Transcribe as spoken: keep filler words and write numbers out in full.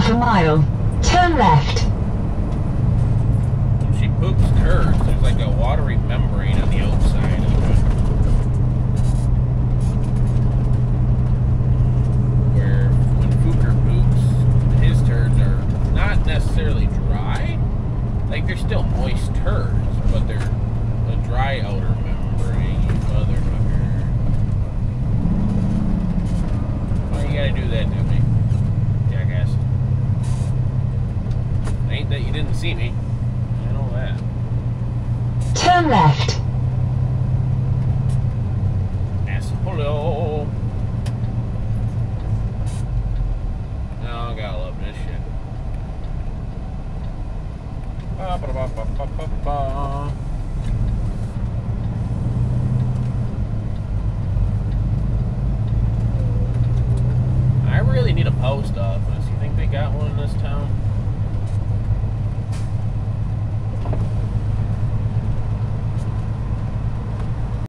half a mile. Turn left. When she poops turds, there's like a watery membrane on the outside of it. Where when Fooker poops, his turds are not necessarily dry. Like they're still moist turds, but they're a dry outer membrane, you motherfucker. Why you gotta do that to me, jackass? Ain't that you didn't see me. I know that. Turn left. Asshole. Oh, I gotta love this shit. Ba, ba, ba, ba, ba, ba, ba. I really need a post office. You think they got one in this town?